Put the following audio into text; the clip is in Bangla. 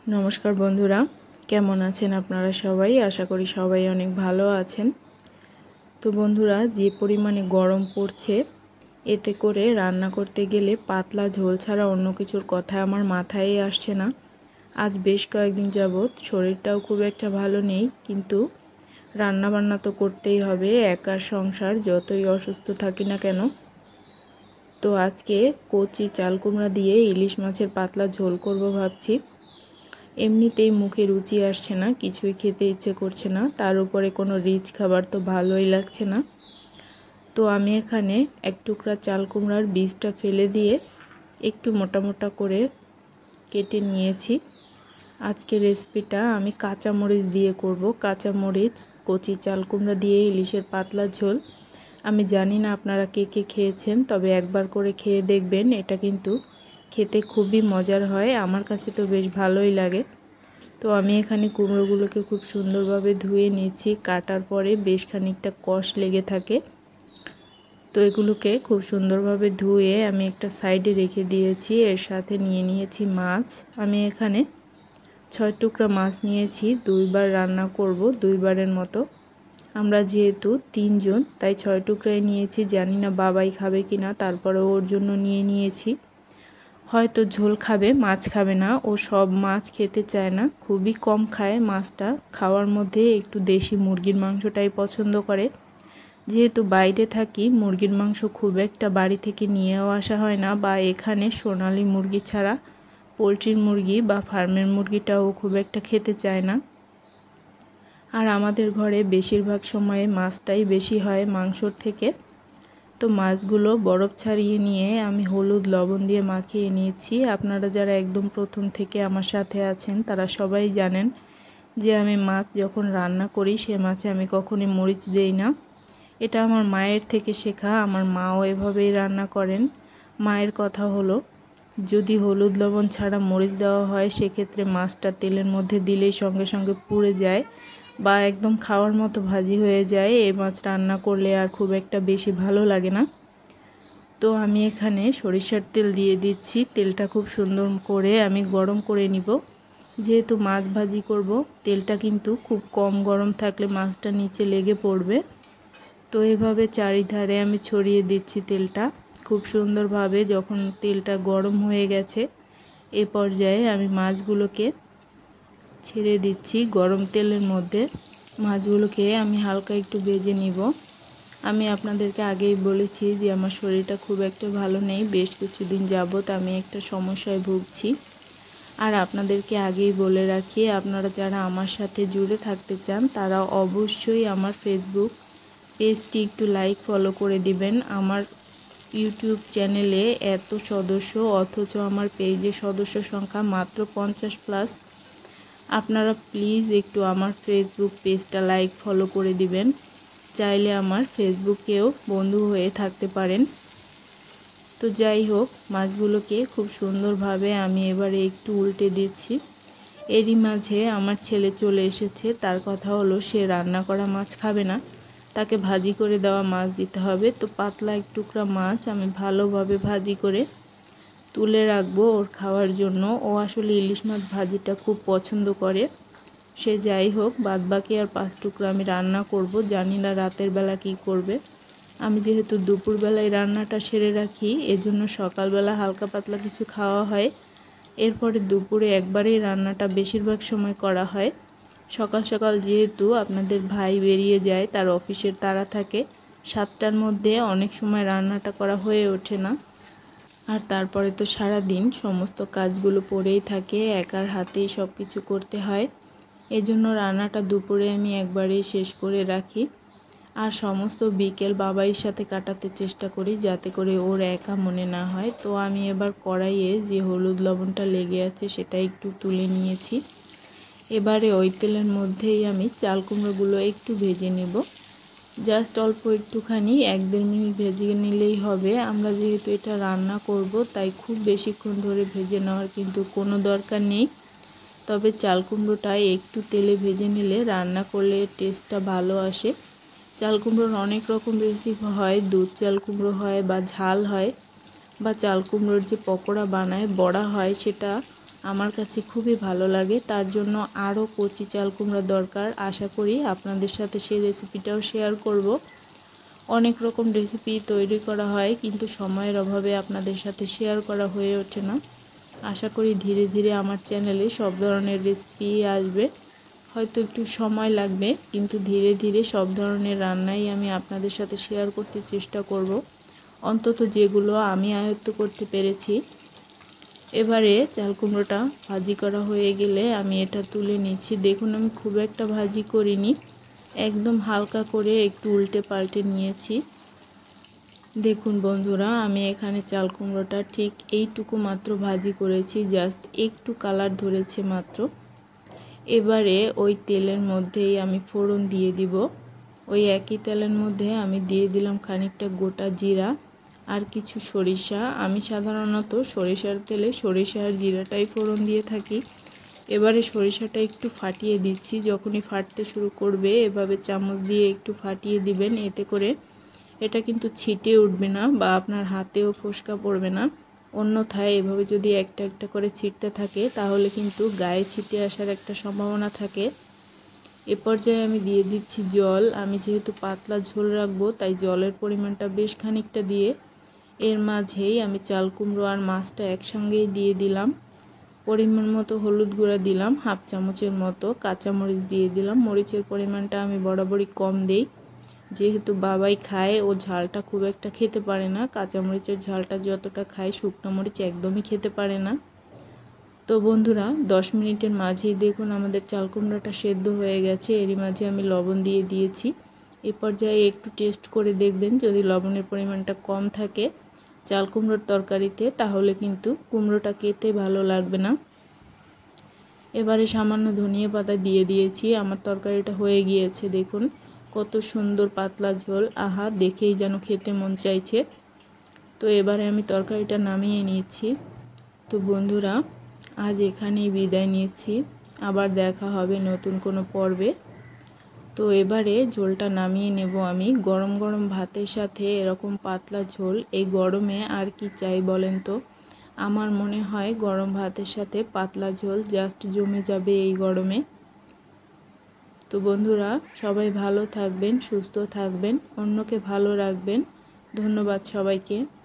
নমস্কার বন্ধুরা, কেমন আছেন আপনারা সবাই? আশা করি সবাই অনেক ভালো আছেন। তো বন্ধুরা, যে পরিমাণে গরম পড়ছে এতে করে রান্না করতে গেলে পাতলা ঝোল ছাড়া অন্য কিছুর কথা আমার মাথায় আসছে না। আজ বেশ কয়েকদিন যাবৎ শরীরটাও খুব একটা ভালো নেই, কিন্তু রান্না বান্না তো করতেই হবে, একার সংসার যতই অসুস্থ থাকি না কেন। তো আজকে কচি চাল কুমড়া দিয়ে ইলিশ মাছের পাতলা ঝোল করব ভাবছি। এমনিতেই মুখে রুচি আসছে না, কিছুই খেতে ইচ্ছে করছে না, তার উপরে কোনো রিচ খাবার তো ভালোই লাগছে না। তো আমি এখানে এক টুকরা চাল কুমড়ার বীজটা ফেলে দিয়ে একটু মোটা মোটা করে কেটে নিয়েছি। আজকের রেসিপিটা আমি কাঁচামরিচ দিয়ে করব। কাঁচামরিচ, কচি চাল কুমড়া দিয়ে ইলিশের পাতলা ঝোল। আমি জানি না আপনারা কে কে খেয়েছেন, তবে একবার করে খেয়ে দেখবেন। এটা কিন্তু খেতে খুবই মজার হয়, আমার কাছে তো বেশ ভালোই লাগে। তো আমি এখানে কুমড়োগুলোকে খুব সুন্দরভাবে ধুয়ে নিয়েছি। কাটার পরে বেশ খানিকটা কষ লেগে থাকে, তো এগুলোকে খুব সুন্দরভাবে ধুয়ে আমি একটা সাইডে রেখে দিয়েছি। এর সাথে নিয়ে নিয়েছি মাছ। আমি এখানে 6 টুকরা মাছ নিয়েছি, 2 বার রান্না করব, 2 বারের মতো। আমরা যেহেতু 3 জন, তাই 6 টুকরাই নিয়েছি। জানি না বাবাই খাবে কিনা, তারপরে ওর জন্য নিয়েছি। হয়তো ঝোল খাবে, মাছ খাবে না। ও সব মাছ খেতে চায় না, খুবই কম খায় মাছটা। খাওয়ার মধ্যে একটু দেশি মুরগির মাংসটাই পছন্দ করে। যেহেতু বাইরে থাকি, মুরগির মাংস খুব একটা বাড়ি থেকে নিয়েও আসা হয় না, বা এখানে সোনালি মুরগি ছাড়া পোলট্রির মুরগি বা ফার্মের মুরগিটাও খুব একটা খেতে চায় না। আর আমাদের ঘরে বেশিরভাগ সময়ে মাছটাই বেশি হয় মাংসর থেকে। তো মাছগুলো বরফ ছাড়িয়ে নিয়ে আমি হলুদ লবণ দিয়ে মাখিয়ে নিয়েছি। আপনারা যারা একদম প্রথম থেকে আমার সাথে আছেন তারা সবাই জানেন যে আমি মাছ যখন রান্না করি সে মাছে আমি কখনোই মরিচ দেই না। এটা আমার মায়ের থেকে শেখা। আমার মাও এভাবেই রান্না করেন। মায়ের কথা হলো, যদি হলুদ লবণ ছাড়া মরিচ দেওয়া হয় সেক্ষেত্রে মাছটা তেলের মধ্যে দিলেই সঙ্গে সঙ্গে পুড়ে যায় বা একদম খাওয়ার মতো ভাজি হয়ে যায়। এই মাছ রান্না করলে আর খুব একটা বেশি ভালো লাগে না। তো আমি এখানে সরিষার তেল দিয়ে দিচ্ছি। তেলটা খুব সুন্দর করে আমি গরম করে নিব। যেহেতু মাছ ভাজি করব, তেলটা কিন্তু খুব কম গরম থাকলে মাছটা নিচে লেগে পড়বে। তো এভাবে চারিধারে আমি ছড়িয়ে দিচ্ছি তেলটা খুব সুন্দরভাবে। যখন তেলটা গরম হয়ে গেছে এ পর্যায়ে আমি মাছগুলোকে ছেড়ে দিচ্ছি গরম তেলের মধ্যে। মাছগুলোকে আমি হালকা একটু ভেজে নিব। আমি আপনাদেরকে আগেই বলেছি যে আমার শরীরটা খুব একটা ভালো নেই, বেশ কিছুদিন যাবৎ আমি একটা সমস্যায় ভুগছি। আর আপনাদেরকে আগেই বলে রাখি, আপনারা যারা আমার সাথে জুড়ে থাকতে চান তারা অবশ্যই আমার ফেসবুক পেজটি একটু লাইক ফলো করে দিবেন। আমার ইউটিউব চ্যানেলে এত সদস্য, অথচ আমার পেজের সদস্য সংখ্যা মাত্র 50+। আপনারা প্লিজ একটু আমার ফেসবুক পেজটা লাইক ফলো করে দিবেন। চাইলে আমার ফেসবুকেও বন্ধু হয়ে থাকতে পারেন। তো যাই হোক, মাছগুলোকে খুব সুন্দরভাবে আমি এবারে একটু উল্টে দিচ্ছি। এরই মাঝে আমার ছেলে চলে এসেছে। তার কথা হলো সে রান্না করা মাছ খাবে না, তাকে ভাজি করে দেওয়া মাছ দিতে হবে। তো পাতলা এক টুকরা মাছ আমি ভালোভাবে ভাজি করে তুলে রাখবো ওর খাওয়ার জন্য। ও আসলে ইলিশ মাছ ভাজিটা খুব পছন্দ করে। সে যাই হোক, বাদবাকি আর 5 টুকরা আমি রান্না করব। জানি না রাতের বেলা কি করবে। আমি যেহেতু দুপুরবেলায় রান্নাটা সেরে রাখি, এজন্য সকালবেলা হালকা পাতলা কিছু খাওয়া হয়। এরপরে দুপুরে একবারেই রান্নাটা বেশিরভাগ সময় করা হয়। সকাল সকাল যেহেতু আপনাদের ভাই বেরিয়ে যায়, তার অফিসের তাড়া থাকে, 7টার মধ্যে অনেক সময় রান্নাটা করা হয়ে ওঠে না। আর তারপরে তো সারা দিন সমস্ত কাজগুলো পড়েই থাকে, একার হাতেই সব কিছু করতে হয়। এজন্য রান্নাটা দুপুরে আমি একবারেই শেষ করে রাখি। আর সমস্ত বিকেল বাবাইয়ের সাথে কাটাতে চেষ্টা করি, যাতে করে ওর একা মনে না হয়। তো আমি এবার কড়াইয়ে যে হলুদ লবণটা লেগে আছে সেটা একটু তুলে নিয়েছি। এবারে ওই তেলের মধ্যেই আমি চাল কুমড়োগুলো একটু ভেজে নেব। জাস্ট অল্প একটুখানি 1-1.5 মিনিট ভেজে নিলেই হবে। আমরা যেহেতু এটা রান্না করব, তাই খুব বেশিক্ষণ ধরে ভেজে নেওয়ার কিন্তু কোনো দরকার নেই। তবে চাল কুমড়োটা একটু তেলে ভেজে নিলে রান্না করলে টেস্টটা ভালো আসে। চাল কুমড়োর অনেক রকম রেসিপি হয়, দুধ চাল কুমড়ো হয় বা ঝাল হয়, বা চাল কুমড়োর যে পকোড়া বানায়, বড়া হয়, সেটা আমার কাছে খুবই ভালো লাগে। তার জন্য আরও কচি চাল কুমড়া দরকার। আশা করি আপনাদের সাথে সেই রেসিপিটাও শেয়ার করব। অনেক রকম রেসিপি তৈরি করা হয়, কিন্তু সময়ের অভাবে আপনাদের সাথে শেয়ার করা হয়ে ওঠে না। আশা করি ধীরে ধীরে আমার চ্যানেলে সব ধরনের রেসিপি আসবে। হয়তো একটু সময় লাগবে, কিন্তু ধীরে ধীরে সব ধরনের রান্নাই আমি আপনাদের সাথে শেয়ার করতে চেষ্টা করব, অন্তত যেগুলো আমি আয়ত্ত করতে পেরেছি। এবারে চাল কুমড়োটা ভাজি করা হয়ে গেলে আমি এটা তুলে নিচ্ছি। দেখুন আমি খুব একটা ভাজি করিনি, একদম হালকা করে একটু উল্টে পাল্টে নিয়েছি। দেখুন বন্ধুরা, আমি এখানে চাল কুমড়োটা ঠিক এইটুকু মাত্র ভাজি করেছি, জাস্ট একটু কালার ধরেছে মাত্র। এবারে ওই তেলের মধ্যেই আমি ফোড়ন দিয়ে দিব। ওই একই তেলের মধ্যে আমি দিয়ে দিলাম খানিকটা গোটা জিরা আর কিছু সরিষা। আমি সাধারণত সরিষার তেলে সরিষা আর জিরাটাই ফোড়ন দিয়ে থাকি। এবারে সরিষাটা একটু ফাটিয়ে দিচ্ছি। যখনই ফাটতে শুরু করবে এভাবে চামচ দিয়ে একটু ফাটিয়ে দিবেন, এতে করে এটা কিন্তু ছিটে উঠবে না বা আপনার হাতেও ফোসকা পড়বে না। অন্যথায় এভাবে যদি একটা একটা করে ছিটতে থাকে তাহলে কিন্তু গায়ে ছিটে আসার একটা সম্ভাবনা থাকে। এ পর্যায়ে আমি দিয়ে দিচ্ছি জল। আমি যেহেতু পাতলা ঝোল রাখবো তাই জলের পরিমাণটা বেশ খানিকটা দিয়ে এর মাঝেই আমি চাল কুমড়ো আর মাছটা একসঙ্গেই দিয়ে দিলাম। পরিমাণ মতো হলুদ গুঁড়া দিলাম, হাফ চামচের মতো কাঁচামরিচ দিয়ে দিলাম। মরিচের পরিমাণটা আমি বরাবরই কম দেই, যেহেতু বাবাই খায়, ও ঝালটা খুব একটা খেতে পারে না। কাঁচামরিচের ঝালটা যতটা খায় শুকনো মরিচ একদমই খেতে পারে না। তো বন্ধুরা 10 মিনিটের মাঝেই দেখুন আমাদের চাল কুমড়োটা সেদ্ধ হয়ে গেছে। এরই মাঝে আমি লবণ দিয়ে দিয়েছি। এ পর্যায়ে একটু টেস্ট করে দেখবেন, যদি লবণের পরিমাণটা কম থাকে চাল কুমড়োর তরকারিতে তাহলে কিন্তু কুমড়োটা খেতে ভালো লাগবে না। এবারে সামান্য ধনিয়া পাতা দিয়ে দিয়েছি। আমার তরকারিটা হয়ে গিয়েছে। দেখুন কত সুন্দর পাতলা ঝোল, আহা দেখেই যেন খেতে মন চাইছে। তো এবারে আমি তরকারিটা নামিয়ে নিচ্ছি। তো বন্ধুরা আজ এখানেই বিদায় নিচ্ছি, আবার দেখা হবে নতুন কোনো পর্বে। তো এবারে ঝোলটা নামিয়ে নেব আমি। গরম গরম ভাতের সাথে এরকম পাতলা ঝোল এই গরমে আর কি চাই বলেন তো। আমার মনে হয় গরম ভাতের সাথে পাতলা ঝোল জাস্ট জমে যাবে এই গরমে। তো বন্ধুরা সবাই ভালো থাকবেন, সুস্থ থাকবেন, অন্যকে ভালো রাখবেন। ধন্যবাদ সবাইকে।